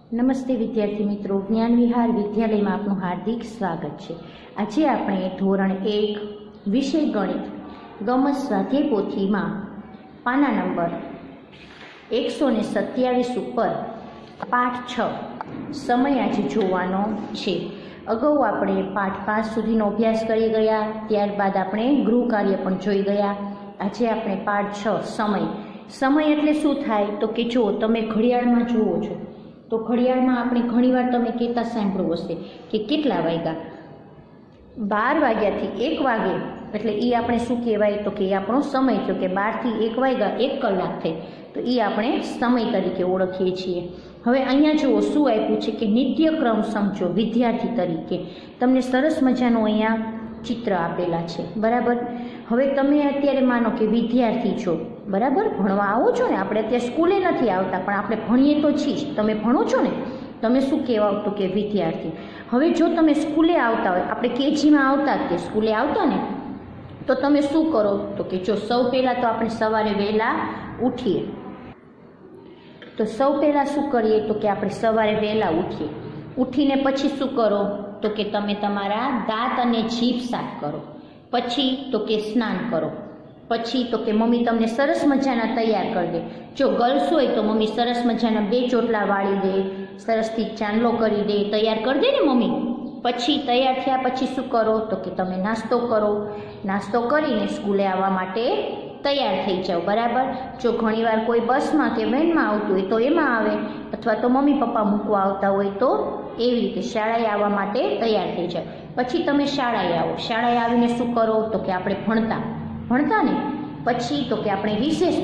નમસ્તે વિદ્યાર્થી મિત્રો, જ્ઞાન વિહાર વિદ્યાલયમાં આપનું હાર્દિક સ્વાગત છે। આજે આપણે ધોરણ 1 વિષય ગણિત ગમત સ્વાધ્યાય પોથીમાં પાના નંબર 127 ઉપર પાઠ 6 સમય આજે જોવાનો છે। અગાઉ આપણે પાઠ 5 સુધીનો અભ્યાસ કરી ગયા, ત્યારબાદ આપણે ગૃહ કાર્ય પણ જોઈ ગયા। આજે આપણે પાઠ 6 સમય એટલે શું થાય તો કે જો તમે ઘડિયાળમાં જુઓ છો તો ઘડિયાળમાં આપણે ઘણીવાર તમે કહેતા સાંભળ્યું હશે કે કેટલા વાગ્યા, 12 વાગ્યાથી 1 વાગે એટલે એ આપણે શું કહેવાય તો કે એ આપણો સમય થયો કે 12 થી 1 વાગ્યા 1 કલાક થઈ તો એ આપણે સમય તરીકે ઓળખીએ છીએ। હવે અહીંયા જુઓ શું આપ્યું છે કે નિત્યક્રમ સમજો વિદ્યાર્થી તરીકે, તમને સરસ મજાનું અહીંયા ચિત્ર આપેલા છે, બરાબર। હવે તમે અત્યારે માનો કે વિદ્યાર્થી છો, બરાબર, ભણવા આવો છો ને, આપણે અત્યારે સ્કૂલે નથી આવતા પણ આપણે ભણીએ તો છીએ જ, તમે ભણો છો ને, તમે શું કહેવાવ તો કે વિદ્યાર્થી। હવે જો તમે સ્કૂલે આવતા હોય, આપણે કેજીમાં આવતા કે સ્કૂલે આવતા ને, તો તમે શું કરો તો કે જો સૌ પહેલાં તો આપણે સવારે વહેલા ઉઠીએ, તો સૌ પહેલાં શું કરીએ તો કે આપણે સવારે વહેલા ઉઠીએ, ઉઠીને પછી શું કરો તો કે તમે તમારા દાંત અને જીભ સાફ કરો, પછી તો કે સ્નાન કરો, પછી તો કે મમ્મી તમને સરસ મજાના તૈયાર કરી દે, જો ગર્લ્સ હોય તો મમ્મી સરસ મજાના 2 ચોટલા વાળી દે, સરસથી ચાંદલો કરી દે, તૈયાર કરી દે ને મમ્મી। પછી તૈયાર થયા પછી શું કરો તો કે તમે નાસ્તો કરો, નાસ્તો કરીને સ્કૂલે આવવા માટે તૈયાર થઈ જાઓ, બરાબર। જો ઘણીવાર કોઈ બસમાં કે વેનમાં આવતું હોય તો એમાં આવે, અથવા તો મમ્મી પપ્પા મૂકવા આવતા હોય તો એવી રીતે શાળાએ આવવા માટે તૈયાર થઈ જાઓ। પછી તમે શાળાએ આવો, શાળાએ આવીને શું કરો તો કે આપણે ભણતા ને, પછી તો કે આપણે વિશેષ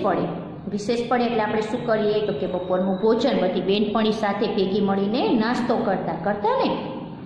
પડે એટલે આપણે શું કરીએ તો કે બપોરનું ભોજન બધી બેનપણી સાથે ભેગી મળીને નાસ્તો કરતા ને,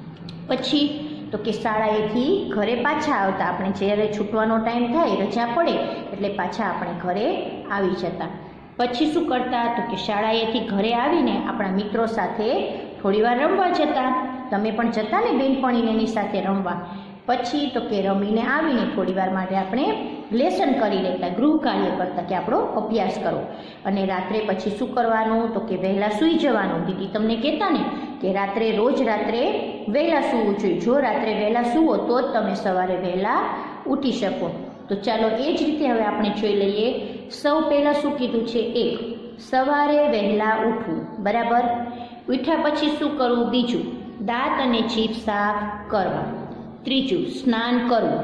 પછી તો કે શાળાએથી ઘરે પાછા આવતા, આપણે જ્યારે છૂટવાનો ટાઈમ થાય, રજા પડે એટલે પાછા આપણે ઘરે આવી જતા। પછી શું કરતા તો કે શાળાએથી ઘરે આવીને આપણા મિત્રો સાથે થોડીવાર રમવા જતા, તમે પણ જતા ને બેનપણીને એની સાથે રમવા। પછી તો કે રમીને આવીને થોડીવાર માટે આપણે લેસન કરી લેતા, ગૃહ કાર્ય કરતા કે આપણો અભ્યાસ કરો, અને રાત્રે પછી શું કરવાનું તો કે વહેલા સૂઈ જવાનું। દીદી તમને કહેતા ને કે રોજ રાત્રે વહેલા સૂવું જોઈએ, જો રાત્રે વહેલા સૂવો તો જ તમે સવારે વહેલા ઉઠી શકો। તો ચાલો એ જ રીતે હવે આપણે જોઈ લઈએ। સૌ પહેલાં શું કીધું છે, 1 સવારે વહેલા ઉઠવું, બરાબર। ઉઠ્યા પછી શું કરવું, 2 દાંત અને જીભ સાફ કરવા, 3 સ્નાન કરવું,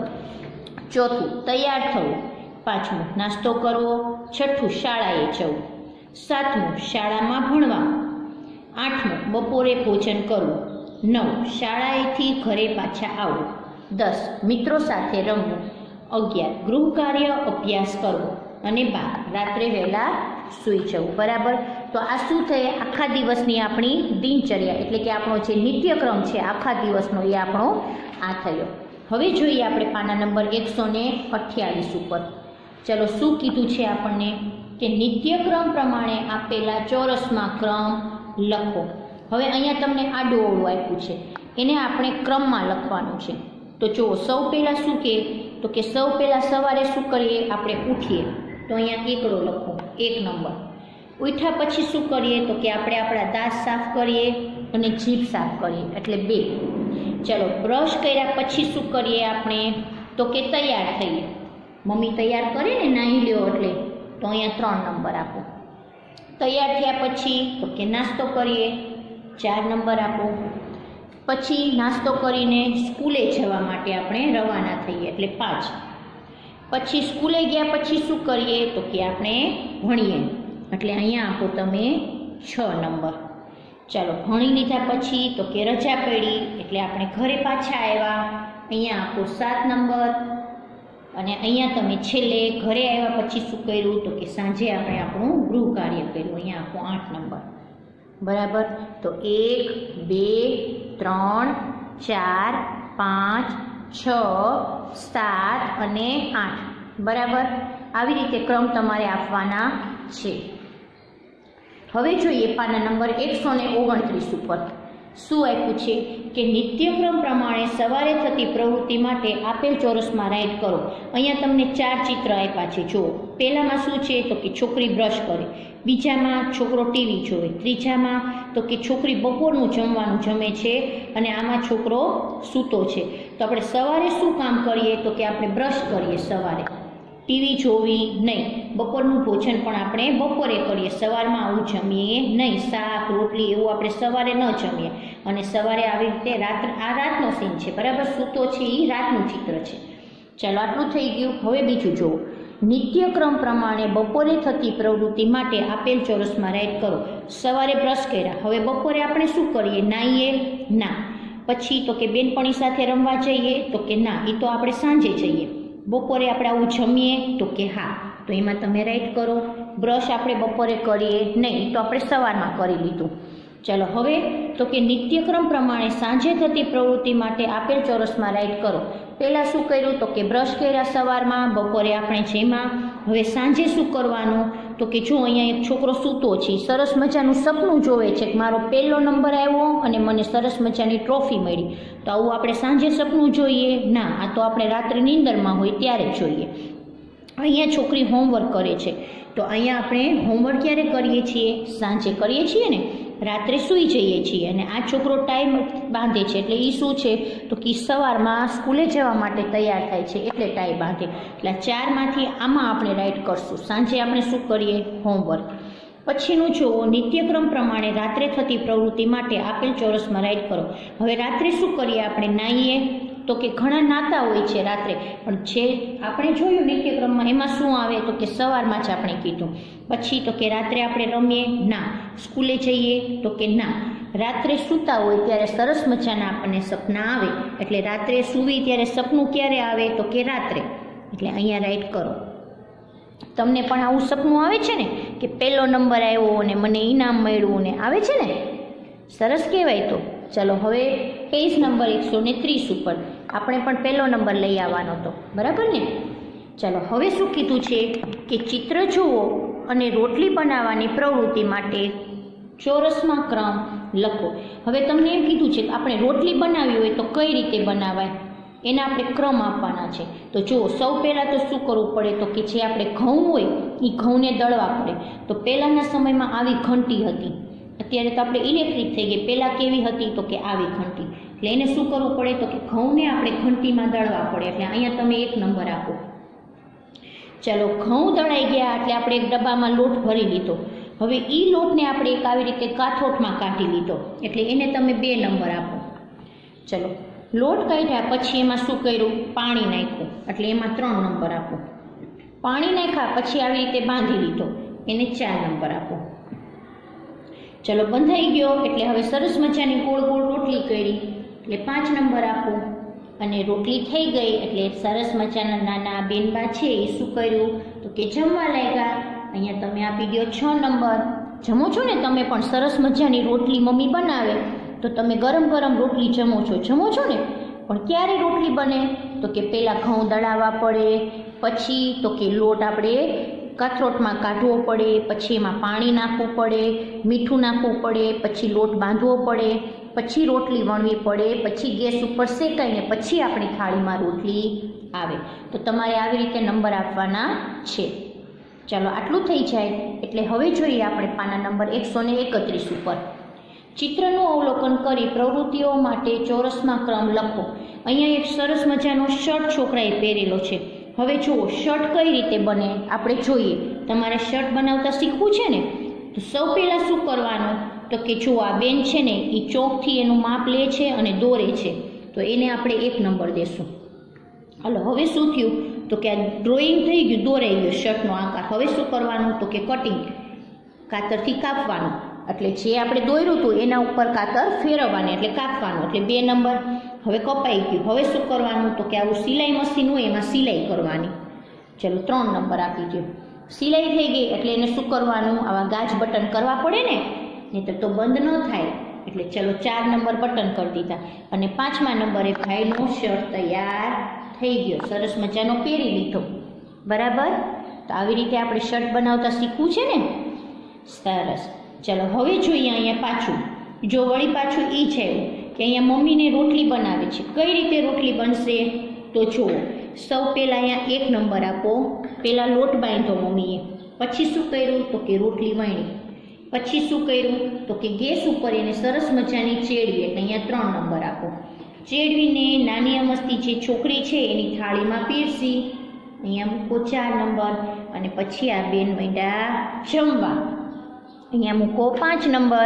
4 તૈયાર થવું, 5 નાસ્તો કરવો, 6 શાળાએ જવું, 7 શાળામાં ભણવા, 8 બપોરે ભોજન કરવું, 9 શાળાએથી ઘરે પાછા આવવું, 10 મિત્રો સાથે રમવું, 11 ગૃહ કાર્ય અભ્યાસ કરવો, અને 12 રાત્રે વહેલા સૂઈ જવું, બરાબર। તો આ શું થાય, આખા દિવસની આપણી દિનચર્યા એટલે કે આપણો જે નિત્યક્રમ છે આખા દિવસનો એ આપણો આ થયો। હવે જોઈએ આપણે પાના નંબર 128 ઉપર, ચલો શું કીધું છે આપણને કે નિત્યક્રમ પ્રમાણે આપેલા ચોરસમાં ક્રમ લખો। હવે અહીંયા તમને આડું અવળું આપ્યું છે, એને આપણે ક્રમમાં લખવાનું છે। તો જુઓ સૌ પહેલાં શું કહે તો કે સૌ પહેલાં સવારે શું કરીએ, આપણે ઉઠીએ, તો અહીંયા એકડો લખો, 1 નંબર। ઉઠ્યા પછી શું કરીએ તો કે આપણે આપણા દાંત સાફ કરીએ અને જીભ સાફ કરીએ એટલે 2। ચલો બ્રશ કર્યા પછી શું કરીએ આપણે તો કે તૈયાર થઈએ, મમ્મી તૈયાર કરે ને નાહી લ્યો એટલે, તો અહીંયા 3 નંબર આપો। તૈયાર થયા પછી તો કે નાસ્તો કરીએ, 4 નંબર આપો। પછી નાસ્તો કરીને સ્કૂલે જવા માટે આપણે રવાના થઈએ એટલે 5। પછી સ્કૂલે ગયા પછી શું કરીએ તો કે આપણે ભણીએ એટલે અહીંયા આપો તમે 6 નંબર। ચાલો ભણી લીધા પછી તો કે રજા પડી એટલે આપણે ઘરે પાછા આવ્યા, અહીંયા આપો 7 નંબર। અને અહીંયા તમે છેલ્લે ઘરે આવ્યા પછી શું કર્યું તો કે સાંજે આપણે આપણું ગૃહ કાર્ય કર્યું, અહીંયા આપો 8 નંબર, બરાબર। તો 1 2 3 4 5 6 7 અને 8, બરાબર। આવી રીતે ક્રમ તમારે આપવાના છે। હવે જોઈએ પાના નંબર 129 ઉપર, શું આપ્યું છે કે નિત્યક્રમ પ્રમાણે સવારે થતી પ્રવૃત્તિ માટે આપેલ ચોરસમાં રાઈટ કરો. અહીંયા તમને 4 ચિત્ર આપ્યા છે. જુઓ, પહેલામાં શું છે તો કે છોકરી બ્રશ કરે, બીજામાં છોકરો ટીવી જોવે, ત્રીજામાં તો કે છોકરી બપોરનું જમવાનું જમે છે અને આમાં છોકરો સૂતો છે. તો આપણે સવારે શું કામ કરીએ તો કે આપણે બ્રશ કરીએ, સવારે ટીવી જોવી નહીં, બપોરનું ભોજન પણ આપણે બપોરે કરીએ, સવારમાં આવું જમીએ નહીં, શાક રોટલી એવું આપણે સવારે ન જમીએ. અને સવારે આવી રીતે આ રાતનો સીન છે, બરાબર, સૂતો છે એ રાતનું ચિત્ર છે. ચાલો, આટલું થઈ ગયું. હવે બીજું જુઓ, નિત્યક્રમ પ્રમાણે બપોરે થતી પ્રવૃત્તિ માટે આપેલ ચોરસમાં રાઈટ કરો. સવારે બ્રશ કર્યા, હવે બપોરે આપણે શું કરીએ? નાહીએ? ના. પછી તો કે બેનપણી સાથે રમવા જઈએ તો કે ના, એ તો આપણે સાંજે જઈએ. બપોરે આપણે આવું જમીએ તો કે હા, તો એમાં તમે રાઈટ કરો. બ્રશ આપણે બપોરે કરીએ નહીં, તો આપણે સવારમાં કરી લીધું. ચાલો, હવે તો કે નિત્યક્રમ પ્રમાણે સાંજે થતી પ્રવૃત્તિ માટે આપેલ ચોરસમાં રાઈટ કરો. પહેલાં શું કર્યું તો કે બ્રશ કર્યા સવારમાં, બપોરે આપણે જેમાં. હવે સાંજે શું કરવાનું તો કે જો અહીંયા એક છોકરો સૂતો છે, સરસ મજાનું સપનું જોવે છે કે મારો પહેલો નંબર આવ્યો અને મને સરસ મજાની ટ્રોફી મળી. તો આવું આપણે સાંજે સપનું જોઈએ? ના, આ તો આપણે રાત્રે નીંદરમાં હોય ત્યારે જોઈએ. અહીંયા છોકરી હોમવર્ક કરે છે, તો અહીંયા આપણે હોમવર્ક ક્યારે કરીએ છીએ? સાંજે કરીએ છીએ ને, રાત્રે સૂઈ જઈએ છીએ. અને આ છોકરો ટાઈમ બાંધે છે, એટલે એ શું છે તો કે સવારમાં સ્કૂલે જવા માટે તૈયાર થાય છે, એટલે ટાઈ બાંધે. એટલે 4માંથી આમાં આપણે રાઈટ કરશું. સાંજે આપણે શું કરીએ? હોમવર્ક. પછીનું જુઓ, નિત્યક્રમ પ્રમાણે રાત્રે થતી પ્રવૃત્તિ માટે આપેલ ચોરસમાં રાઈટ કરો. હવે રાત્રે શું કરીએ? આપણે નાહીએ તો કે ઘણા નાતા હોય છે રાત્રે, પણ જે આપણે જોયું નિત્યક્રમમાં એમાં શું આવે તો કે સવારમાં જ આપણે કીધું. પછી તો કે રાત્રે આપણે રમીએ? ના. સ્કૂલે જઈએ તો કે ના. રાત્રે સૂતા હોય ત્યારે સરસ મજાના આપણને સપના આવે, એટલે રાત્રે સૂવી ત્યારે સપનું ક્યારે આવે તો કે રાત્રે, એટલે અહીંયા રાઈટ કરો. તમને પણ આવું સપનું આવે છે ને કે પહેલો નંબર આવ્યો અને મને ઇનામ મળ્યું ને, આવે છે ને? સરસ કહેવાય. તો ચાલો, હવે પેજ નંબર 130 ઉપર આપણે પણ પહેલો નંબર લઈ આવવાનો હતો, બરાબર ને? ચાલો, હવે શું કીધું છે કે ચિત્ર જુઓ અને રોટલી બનાવવાની પ્રવૃત્તિ માટે ચોરસમાં ક્રમ લખો. હવે તમને એમ કીધું છે કે આપણે રોટલી બનાવી હોય તો કઈ રીતે બનાવાય, એના આપણે ક્રમ આપવાના છે. તો જુઓ, સૌ પહેલાં તો શું કરવું પડે તો કે જે આપણે ઘઉં હોય એ ઘઉંને દળવા પડે. તો પહેલાંના સમયમાં આવી ઘંટી હતી, અત્યારે તો આપણે ઇલેક્ટ્રિક થઈ ગઈ. પહેલાં કેવી હતી તો કે આવી ઘંટી. એટલે એને શું કરવું પડે તો કે ઘઉંને આપણે ઘંટીમાં દળવા પડે. એટલે અહીંયા તમે 1 નંબર આપો. ચાલો, ઘઉં દળાઈ ગયા એટલે આપણે એક ડબ્બામાં લોટ ભરી લીધો. હવે એ લોટને આપણે એક આવી રીતે કાથરોટમાં કાઢી લીધો, એટલે એને તમે 2 નંબર આપો. ચલો, લોટ કાઢ્યા પછી એમાં શું કર્યું? પાણી નાખ્યું, એટલે એમાં 3 નંબર આપો. પાણી નાખ્યા પછી આવી રીતે બાંધી લીધો, એને 4 નંબર આપો. ચલો, બંધાઈ ગયો એટલે હવે સરસ મજાની ગોળ ગોળ રોટલી કરી, એટલે 5 નંબર આપો. અને રોટલી થઈ ગઈ એટલે સરસ મજાના નાના બેનબા છે એ શું કર્યું તો કે જમવા લાગ્યા. અહીંયા તમે આપી દો 6 નંબર. જમો છો ને તમે પણ? સરસ મજાની રોટલી મમ્મી બનાવે તો તમે ગરમ ગરમ રોટલી જમો છો ને? પણ ક્યારે રોટલી બને તો કે પહેલાં ઘઉં દળાવવા પડે, પછી તો કે લોટ આપણે કાથરોટમાં કાઢવો પડે, પછી એમાં પાણી નાખવું પડે, મીઠું નાખવું પડે, પછી લોટ બાંધવો પડે, પછી રોટલી વણવી પડે, પછી ગેસ ઉપર શેકાઈને પછી આપણી થાળીમાં રોટલી આવે. તો તમારે આવી રીતે નંબર આપવાના છે. ચાલો, આટલું થઈ જાય એટલે હવે જોઈએ આપણે પાના નંબર 131 ઉપર. ચિત્રનું અવલોકન કરી પ્રવૃત્તિઓ માટે ચોરસમાં ક્રમ લખો. અહીંયા એક સરસ મજાનો શર્ટ છોકરાએ પહેરેલો છે. હવે જુઓ, શર્ટ કઈ રીતે બને આપણે જોઈએ. તમારે શર્ટ બનાવતા શીખવું છે ને, તો સૌ પહેલાં શું કરવાનું તો કે જો આ બેન છે ને એ ચોકથી એનું માપ લે છે અને દોરે છે, તો એને આપણે 1 નંબર દેશું. હાલો, હવે શું થયું તો કે આ ડ્રોઈંગ થઈ ગયું, દોરાઈ ગયો શર્ટનો આકાર. હવે શું કરવાનું તો કે કટિંગ, કાતરથી કાપવાનું. એટલે જે આપણે દોર્યું હતું એના ઉપર કાતર ફેરવવાની, એટલે કાપવાનું, એટલે 2 નંબર. હવે કપાઈ ગયું. હવે શું કરવાનું તો કે આવું સિલાઈ મશીન હોય એમાં સિલાઈ કરવાની. ચલો, 3 નંબર આપી દો. સિલાઈ થઈ ગઈ એટલે એને શું કરવાનું? આવા ગાજ બટન કરવા પડે ને, નહીંતર તો બંધ ન થાય. એટલે ચલો 4 નંબર બટન કરી દીધા. અને 5મા નંબરે ભાઈનો શર્ટ તૈયાર થઈ ગયો, સરસ મજાનો પહેરી લીધો, બરાબર. તો આવી રીતે આપણે શર્ટ બનાવતા શીખવું છે ને. સરસ. ચલો, હવે જોઈએ અહીંયા પાછું. જો વળી પાછું એ છે કે અહીંયા મમ્મીને રોટલી બનાવે છે, કઈ રીતે રોટલી બનશે? તો જુઓ, સૌ પહેલાં અહીંયા 1 નંબર આપો. પહેલાં લોટ બાંધ્યો મમ્મીએ, પછી શું કર્યું? તો કે રોટલી વણી. પછી શું કર્યું? તો કે ગેસ ઉપર એને સરસ મજાની ચેડવી, એટલે અહીંયા 3 નંબર આપો. ચેડવીને નાની અમસ્તી જે છોકરી છે એની થાળીમાં પીરસી, અહીંયા મૂકો 4 નંબર. અને પછી આ બેન માંડ્યા જમવા, અહીંયા મૂકો 5 નંબર.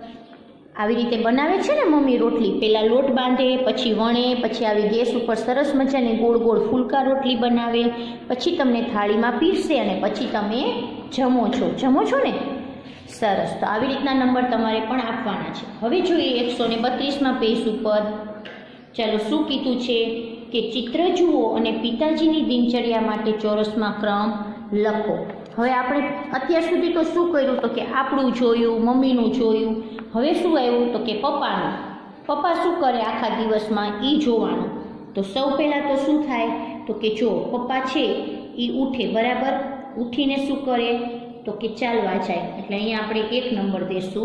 આવી રીતે બનાવે છે ને મમ્મી રોટલી, પહેલાં લોટ બાંધે, પછી વણે, પછી આવી ગેસ ઉપર સરસ મજાની ગોળ ગોળ ફૂલકા રોટલી બનાવે, પછી તમને થાળીમાં પીરસે અને પછી તમે જમો છો ને? સરસ. તો આવી રીતના નંબર તમારે પણ આપવાના છે. હવે જોઈએ 132માં પેજ ઉપર. ચાલો, શું કીધું છે કે ચિત્ર જુઓ અને પિતાજીની દિનચર્યા માટે ચોરસમાં ક્રમ લખો. હવે આપણે અત્યાર સુધી તો શું કર્યું? તો કે આપણું જોયું, મમ્મીનું જોયું. હવે શું આવ્યું? તો કે પપ્પાનું. પપ્પા શું કરે આખા દિવસમાં એ જોવાનું. તો સૌ પહેલાં તો શું થાય? તો કે જો પપ્પા છે એ ઉઠે, બરાબર. ઉઠીને શું કરે? તો કે ચાલવા જાય, એટલે અહીંયા આપણે 1 નંબર દેશું.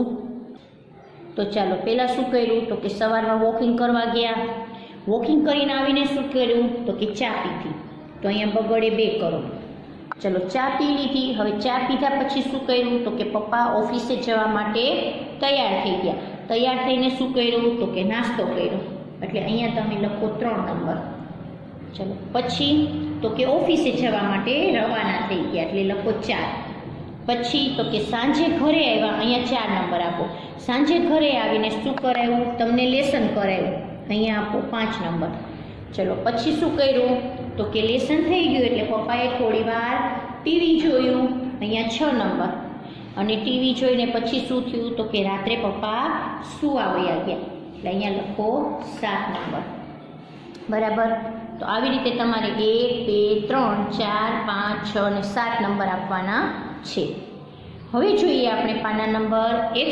તો ચાલો, પહેલાં શું કર્યું? તો કે સવારમાં વોકિંગ કરવા ગયા. વોકિંગ કરીને આવીને શું કર્યું? તો કે ચા પીધી. તો અહીંયા બગડે 2 કરો. ચલો, ચા પી લીધી. હવે ચા પીધા પછી શું કર્યું? તો કે પપ્પા ઓફિસે જવા માટે તૈયાર થઈ ગયા. તૈયાર થઈને શું કર્યું? તો કે નાસ્તો કર્યો, એટલે અહીંયા તમે લખો 3 નંબર. ચલો, પછી તો કે ઓફિસે જવા માટે રવાના થઈ ગયા, એટલે લખો 4. પછી તો કે સાંજે ઘરે આવ્યા, અહીંયા 4 નંબર આપો. સાંજે ઘરે આવીને શું કરાવ્યું? તમને લેસન કરાવ્યું, અહીંયા આપો 5 નંબર. ચલો, પછી શું કર્યું? તો કે લેસન થઈ ગયું એટલે પપ્પાએ થોડી વાર ટીવી જોયું, અહીંયા 6 નંબર. અને ટીવી જોઈને પછી શું થયું? તો કે રાત્રે પપ્પા સૂવા વયા ગયા, એટલે અહીંયા લખો 7 નંબર. બરાબર. તો આવી રીતે તમારે 1, 2, 3, 4, 5, 6 અને 7 નંબર આપવાના છે. હવે જોઈએ આપણે પાના નંબર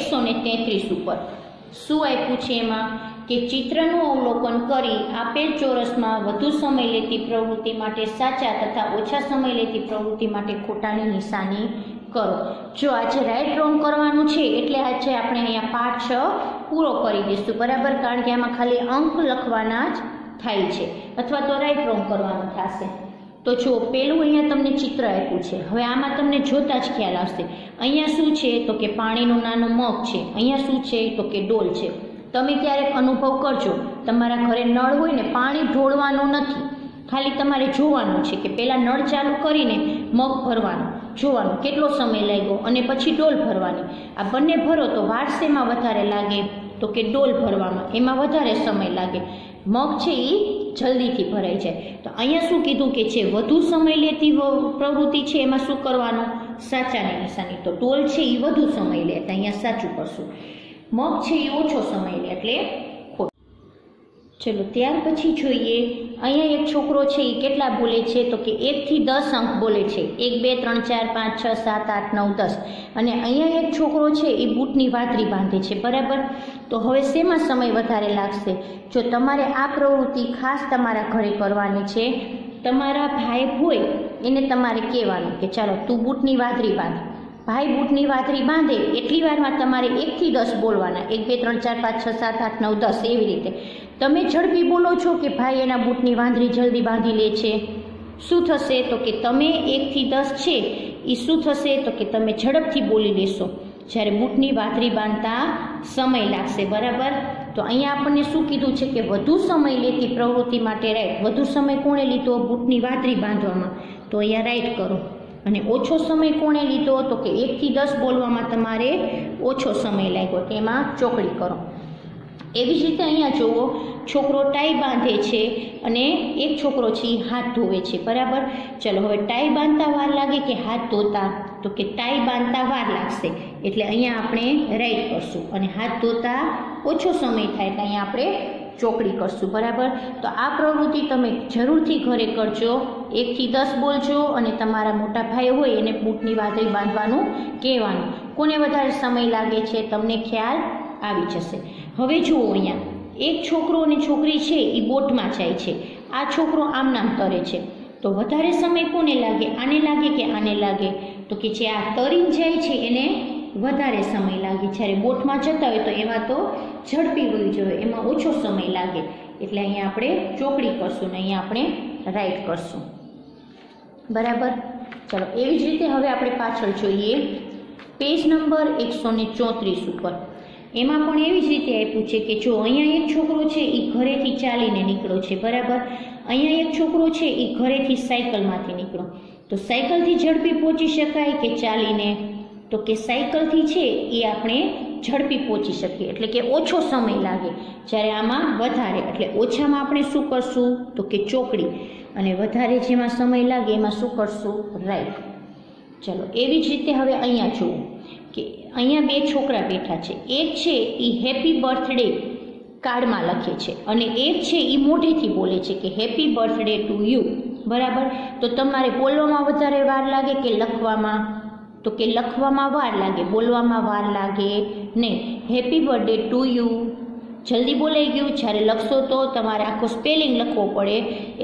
133 ઉપર શું આપ્યું છે. એમાં કે ચિત્રનું અવલોકન કરી આપેલ ચોરસમાં વધુ સમય લેતી પ્રવૃત્તિ માટે સાચા તથા ઓછા સમય લેતી પ્રવૃત્તિ માટે ખોટાની નિશાની કરો. જો આજે રાઈટ રોંગ કરવાનું છે એટલે આજે આપણે અહીંયા પાઠ 6 પૂરો કરી દઈશું, બરાબર. કારણ કે આમાં ખાલી અંક લખવાના જ થાય છે, અથવા તો રાઈટ રોંગ કરવાનું થશે. તો જો પેલું અહીંયા તમને ચિત્ર આપ્યું છે. હવે આમાં તમને જોતા જ ખ્યાલ આવશે. અહીંયા શું છે? તો કે પાણીનો નાનો મગ છે. અહીંયા શું છે? તો કે ડોલ છે. તમે ક્યારેક અનુભવ કરજો, તમારા ઘરે નળ હોય ને, પાણી ઢોળવાનું નથી, ખાલી તમારે જોવાનું છે કે પહેલાં નળ ચાલુ કરીને મગ ભરવાનું, જોવાનું કેટલો સમય લાગ્યો, અને પછી ડોલ ભરવાની. આ બંને ભરો તો વાર શેમાં વધારે લાગે? તો કે ડોલ ભરવામાં, એમાં વધારે સમય લાગે. મગ છે એ જલ્દીથી ભરાઈ જાય. તો અહીંયા શું કીધું કે જે વધુ સમય લેતી પ્રવૃત્તિ છે એમાં શું કરવાનું? સાચાની નિશાની. તો ડોલ છે એ વધુ સમય લે, એટલે અહીંયા સાચું કરશું. મગ છે એ ઓછો સમય લે, એટલે ખોટું. ચલો, ત્યાર પછી જોઈએ અહીંયા એક છોકરો છે એ કેટલા બોલે છે? તો કે 1 થી 10 અંક બોલે છે. 1, 2, 3, 4, 5, 6, 7, 8, 9, 10. અને અહીંયા એક છોકરો છે એ બૂટની વાતરી બાંધે છે, બરાબર. તો હવે શેમાં સમય વધારે લાગશે? જો તમારે આ પ્રવૃત્તિ ખાસ તમારા ઘરે કરવાની છે, તમારા ભાઈ હોય એને તમારે કહેવાનું કે ચાલો તું બૂટની વાતરી બાંધ. ભાઈ બૂટની વાતરી બાંધે એટલી વારમાં તમારે 1 થી 10 બોલવાના. 1, 2, 3, 4, 5, 6, 7, 8, 9, 10 એવી રીતે. તમે ઝડપી બોલો છો કે ભાઈ એના બૂટની વાંદરી જલ્દી બાંધી લે છે, શું થશે? તો કે તમે 1 થી 10 છે એ શું થશે? તો કે તમે ઝડપથી બોલી લેશો, જ્યારે બૂટની વાતરી બાંધતા સમય લાગશે, બરાબર. તો અહીંયા આપણને શું કીધું છે કે વધુ સમય લેતી પ્રવૃત્તિ માટે રાઈટ. વધુ સમય કોણે લીધો? બૂટની વાતરી બાંધવામાં, તો અહીંયા રાઈટ કરો. અને ઓછો સમય કોણે લીધો? તો કે 1 થી 10 બોલવામાં તમારે ઓછો સમય લાગ્યો, તેમાં ચોકડી કરો. એવી જ રીતે અહીંયા જુઓ, છોકરો ટાઈ બાંધે છે અને એક છોકરો છે એ હાથ ધોવે છે, બરાબર. ચલો, હવે ટાઈ બાંધતા વાર લાગે કે હાથ ધોતા? તો કે ટાઈ બાંધતા વાર લાગશે, એટલે અહીંયા આપણે રાઈટ કરશું. અને હાથ ધોતા ઓછો સમય થાય એટલે અહીંયા આપણે ચોકડી કરશું, બરાબર. તો આ પ્રવૃત્તિ તમે જરૂરથી ઘરે કરજો. 1 થી 10 બોલજો અને તમારા મોટા ભાઈ હોય એને બૂટની વાતરી બાંધવાનું કહેવાનું. કોને વધારે સમય લાગે છે તમને ખ્યાલ આવી જશે. હવે જુઓ, અહીંયા એક છોકરો અને છોકરી છે એ બોટમાં જાય છે. આ છોકરો આમ નામ તરે છે, તો વધારે સમય કોને લાગે? આને લાગે કે આને લાગે? તો કે જે આ તરીને જાય છે એને વધારે સમય લાગે, જ્યારે બોટમાં જતા હોય તો એમાં તો ઝડપી હોવી જોઈએ, એમાં ઓછો સમય લાગે, એટલે અહીંયા આપણે ચોકડી કરશું ને અહીંયા આપણે રાઈટ કરશું, બરાબર. ચલો એવી જ રીતે હવે આપણે પાછળ જોઈએ પેજ નંબર 134 ઉપર. એમાં પણ એવી જ રીતે આપ્યું છે કે જો અહીંયા એક છોકરો છે એ ઘરેથી ચાલીને નીકળ્યો છે, બરાબર. અહીંયા એક છોકરો છે એ ઘરેથી સાયકલમાંથી નીકળ્યો, તો સાયકલથી ઝડપી પહોંચી શકાય કે ચાલીને? તો કે સાયકલથી છે એ આપણે ઝડપી પહોંચી શકીએ, એટલે કે ઓછો સમય લાગે, જ્યારે આમાં વધારે, એટલે ઓછામાં આપણે શું કરશું? તો કે ચોકડી, અને વધારે જેમાં સમય લાગે એમાં શું કરશું? રાઈટ. ચલો એવી જ રીતે હવે અહીંયા જુઓ કે અહીંયા બે છોકરા બેઠા છે, એક છે એ હેપી બર્થડે કાર્ડમાં લખે છે અને એક છે એ મોઢેથી બોલે છે કે હેપી બર્થડે ટુ યુ, બરાબર. તો તમારે બોલવામાં વધારે વાર લાગે કે લખવામાં? તો કે લખવામાં વાર લાગે, બોલવામાં વાર લાગે નહીં. હેપી બર્થડે ટુ યુ જલ્દી બોલાઈ ગયું, જ્યારે લખશો તો તમારે આખો સ્પેલિંગ લખવો પડે,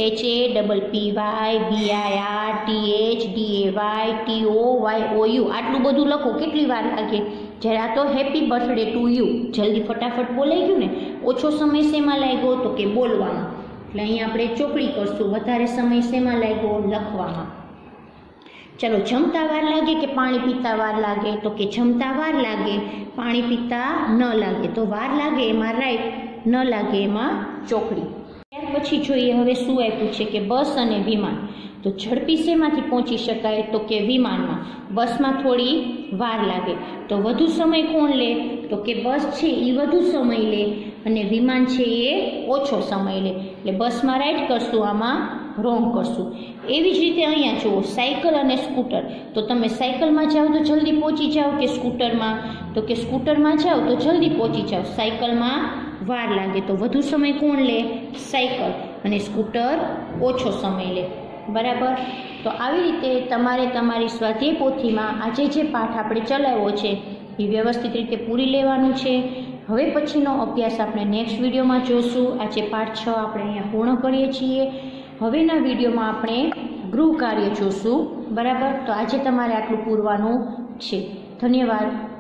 HAPPYBIRTHDAYTOYOU, આટલું બધું લખો, કેટલી વાર લાગે? જ્યારે આ તો હેપી બર્થડે ટુ યુ જલ્દી ફટાફટ બોલાઈ ગયું ને. ઓછો સમય શેમાં લાગ્યો? તો કે બોલવામાં, એટલે અહીંયા આપણે ચોકડી કરશું. વધારે સમય શેમાં લાગ્યો? લખવામાં. ચલો જમતા વાર લાગે કે પાણી પીતા વાર લાગે? તો કે જમતા વાર લાગે, પાણી પીતા ન લાગે, તો વાર લાગે એમાં રાઈટ, ન લાગે એમાં ચોકડી. ત્યાર પછી જોઈએ હવે શું આપ્યું છે કે બસ અને વિમાન. તો ઝડપી શેમાંથી પહોંચી શકાય? તો કે વિમાનમાં. બસમાં થોડી વાર લાગે, તો વધુ સમય કોણ લે? તો કે બસ છે એ વધુ સમય લે અને વિમાન છે એ ઓછો સમય લે, એટલે બસમાં રાઈટ કરશું, આમાં રોંગ કરશું. એવી જ રીતે અહીંયા જુઓ સાયકલ અને સ્કૂટર. તો તમે સાયકલમાં જાઓ તો જલ્દી પહોંચી જાઓ કે સ્કૂટરમાં? તો કે સ્કૂટરમાં જાઓ તો જલ્દી પહોંચી જાઓ, સાયકલમાં વાર લાગે, તો વધુ સમય કોણ લે? સાયકલ, અને સ્કૂટર ઓછો સમય લે, બરાબર. તો આવી રીતે તમારે તમારી સ્વાધ્યાય પોથીમાં આજે જે પાઠ આપણે ચલાવ્યો છે એ વ્યવસ્થિત રીતે પૂરી લેવાનું છે. હવે પછીનો અભ્યાસ આપણે નેક્સ્ટ વિડીયોમાં જોશું. આજે પાઠ 6 આપણે અહીંયા પૂર્ણ કરીએ છીએ. હવેના વિડીયોમાં આપણે ગૃહ કાર્ય જોશું, બરાબર. તો આજે તમારે આટલું પૂરવાનું છે. ધન્યવાદ.